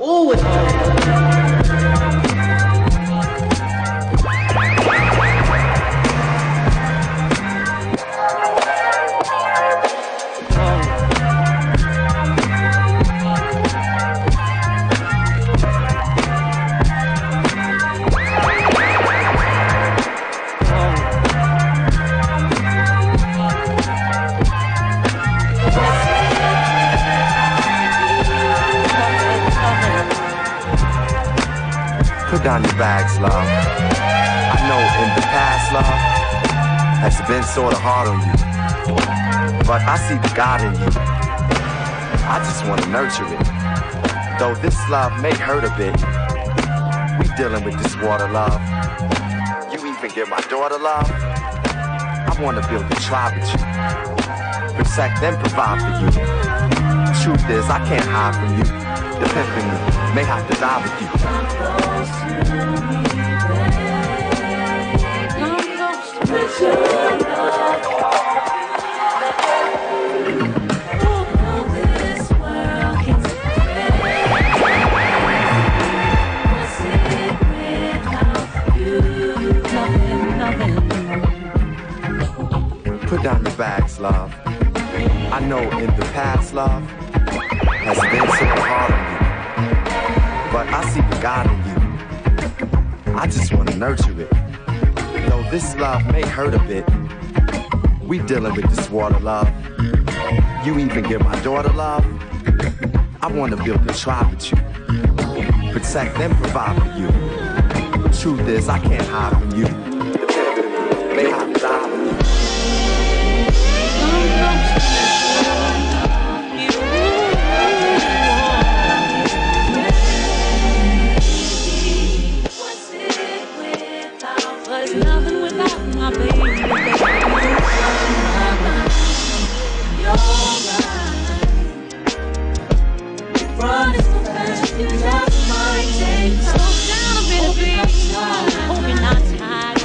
always Put down your bags, love. I know in the past, love, has been sorta hard on you. But I see the God in you. I just wanna nurture it. Though this love may hurt a bit, we dealing with this water, love. You even give my daughter love. I wanna build a tribe with you. Protect and provide for you. Truth is, I can't hide from you. Depending on me, may have to die with you. Put down your bags, love. I know in the past, love, has been so hard on you. But I see the God in you. I just wanna nurture it. Though this love may hurt a bit, we dealing with this water, love. You even give my daughter love. I wanna build a tribe with you. Protect and provide for you. Truth is, I can't hide from you. May have to die with you. Nothing without my baby. You're right. Run is so fast, you just might take. Slow down a bit, baby. Hope you're not tired.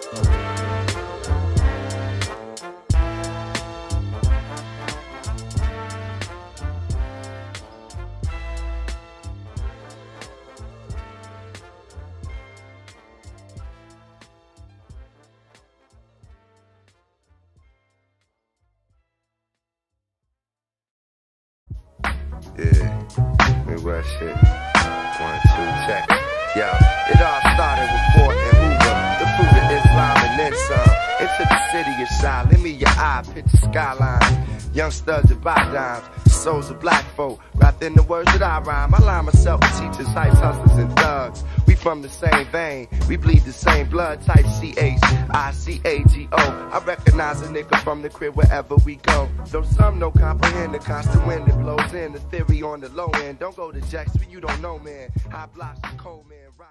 Yeah, Midwest shit. 1, 2, check. Yo, it all started with Fort and Hoover, the fruit of Islam and then some. Into the city of shine, lend me your eye, picture skyline. Young studs and buy dimes, souls of black folk. Wrapped in the words that I rhyme, I line myself with teachers, hypes, hustlers, and thugs. We from the same vein, we bleed the same blood, type C-H-I-C-A-G-O. I recognize a nigga from the crib wherever we go. Though some don't comprehend the constant wind that blows in, the theory on the low end. Don't go to Jackson, you don't know, man. High blocks, cold, man. Rock.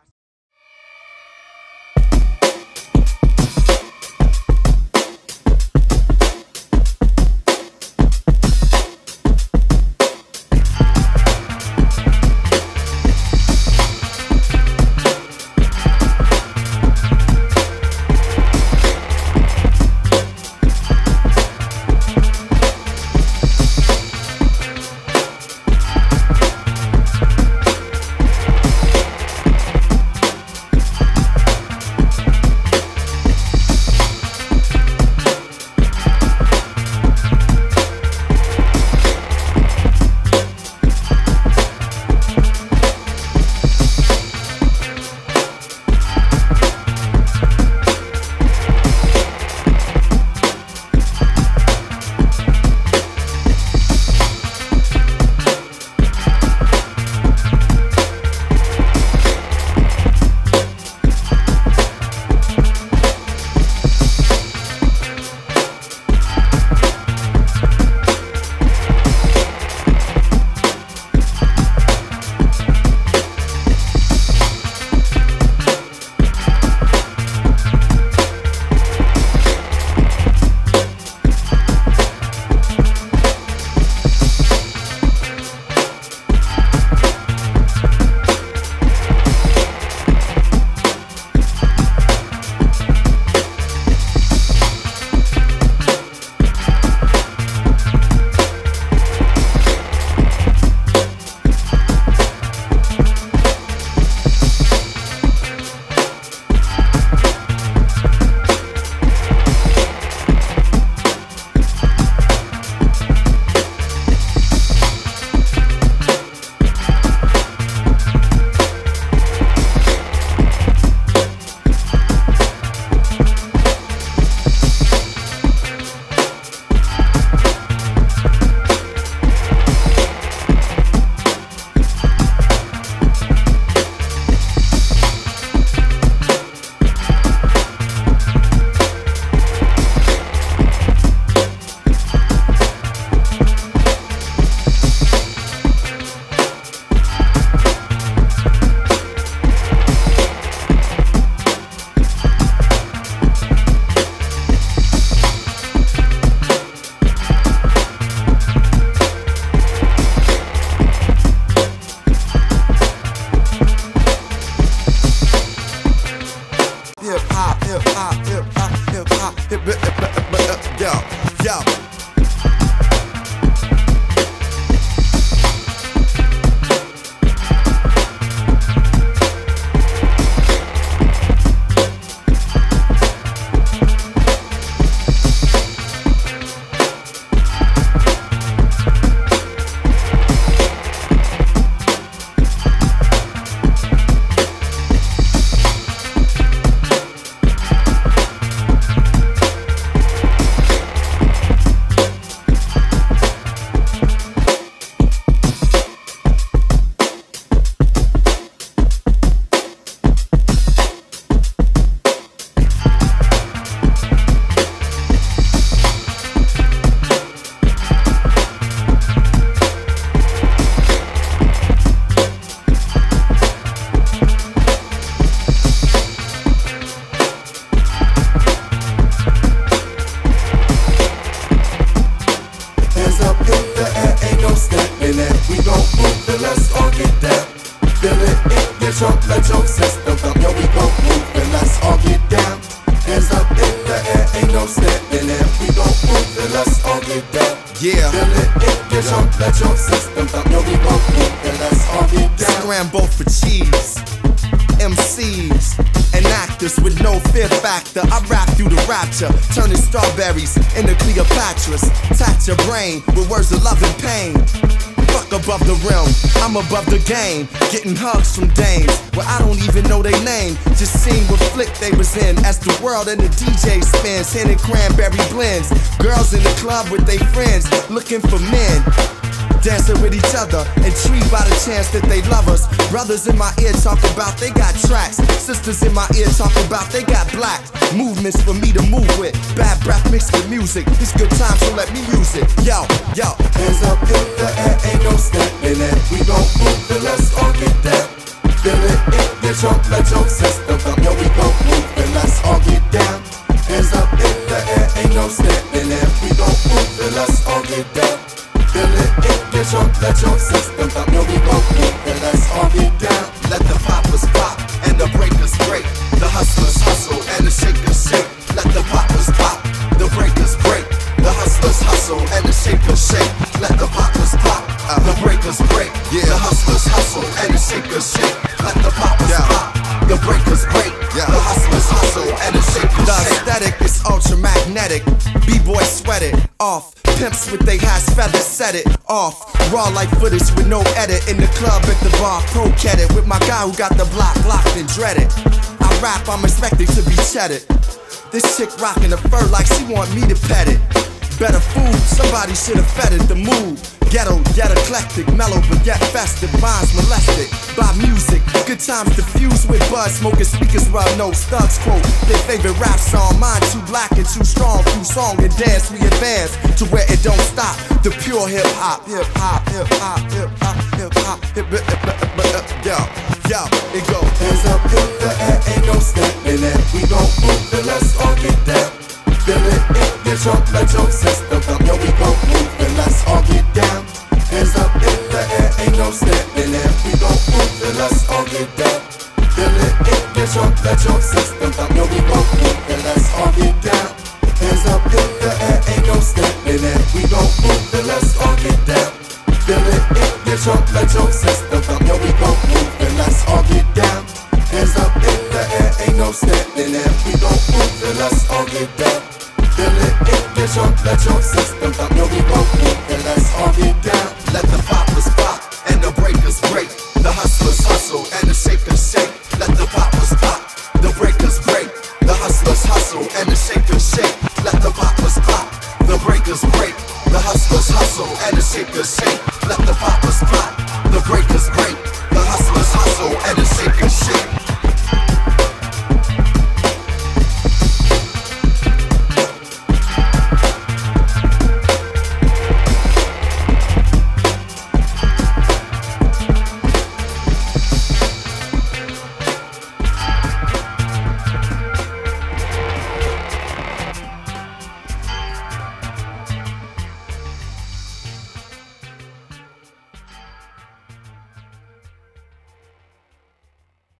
Feel it in your chocolate joke system. Yo, we gon' move and let's all get down. Hands let your system thump. Yo, we gon' move and let's all get down. Scramble for cheese, MCs and actors with no fear factor. I rap through the rapture, turning strawberries into Cleopatras. Tax your brain with words of love and pain. Fuck above the rim, I'm above the game. Getting hugs from dames, well I don't even know their name. Just seen what flick they was in as the world and the DJ spins, handing cranberry blends. Girls in the club with their friends, looking for men, dancing with each other, intrigued by the chance that they love us. Brothers in my ear talk about they got tracks. Sisters in my ear talk about they got blacks. Movements for me to move with. Bad breath mixed with music. It's good time, so let me use it. Yo, yo. Hands up in the air, ain't no stepping in. We gon' move and let's all get down. Feel it in your trunk, let your system thump. Yo, we gon' move and let's all get down. Hands up in the air, ain't no stepping in. We gon' move and let's all get down. Feel it in your trunk, let your system thump. Yo, we gon' move and let's all get down. Let the poppers pop and the breakers break. The hustlers hustle and the shakers shake. Let the poppers pop, the breakers break. The hustlers hustle and the shakers shake. Let the poppers pop, the breakers break. The hustlers hustle and the shakers shake. Let the poppers pop, the breakers break. The hustlers hustle and the shakers shake. The aesthetic is ultra magnetic. B-boy sweat it off. Pimps with they hats, feathers, set it off. Raw like footage with no edit. In the club at the bar, pro-cat it. With my guy who got the block locked and dreaded. I rap, I'm expected to be chedded. This chick rockin' the fur like she want me to pet it. Better food, somebody should've fed it. The mood, ghetto, yet eclectic. Mellow but yet festive, minds molested by music. Good times diffused with buzz. Smoking speakers rub no thugs quote their favorite rap song. Mine too black and too strong. Through song and dance we advance to where it don't stop. The pure hip hop, hip hop, hip hop, hip hop, hip hop, hip hop. Yo, yo, it goes. Hands up in the air, ain't no stepping in. We gon' move and let's all get down. Feel it in your trunk, let your system thump. Yo, we gon' move and let's all get down. Hands up in the air, ain't no stepping in. We gon' move and let's all get down. Feel it in your trunk, let your system thump. Yo, we gon' move and let's all get down. Hands up in the air, ain't no stepping in. We gon' move and let's all get down. Feel it in your trunk, let your system thump. Yo, we gon' move and let's all get down. Hands up in the air, ain't no stepping in. We gon' move and let's all get down. Feel it in your trunk, let your system thump. Yo, we gon' move and let's all get down. Let the poppers pop and the breakers break. The hustlers hustle and the shakers shake. Let the poppers pop, the breakers break. The hustlers hustle and the shakers shake. Let the poppers pop, the breakers break. The hustlers hustle and the shakers shake. Let the poppers pop, the breakers break.